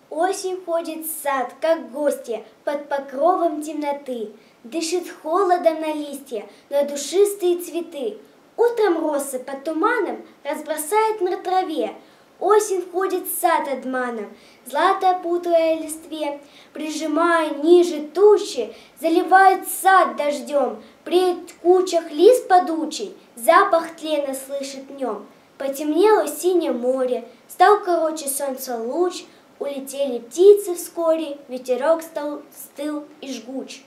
Осень ходит в сад, как гостья, под покровом темноты. Дышит холодом на листья, на душистые цветы. Утром росы под туманом разбросает на траве. Осень входит в сад одманом, злато опутывая листве, прижимая ниже тучи, заливает сад дождем, бреет в кучах лист падучий, запах тлена слышит днем. Потемнело синее море, стал короче солнца луч, улетели птицы вскоре, ветерок стал стыл и жгуч.